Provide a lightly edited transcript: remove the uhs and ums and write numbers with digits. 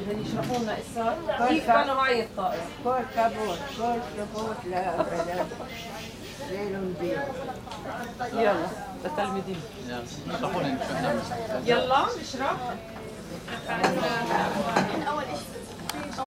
بدهم يشرحوا لنا قصة كيف بنوا هاي الطائرة. كل كابوس كل شبوت لا أبدا ليل بيض. يلا للتلميذين. يلا اشرحوا لنا شو بدنا نعمل. يلا نشرح.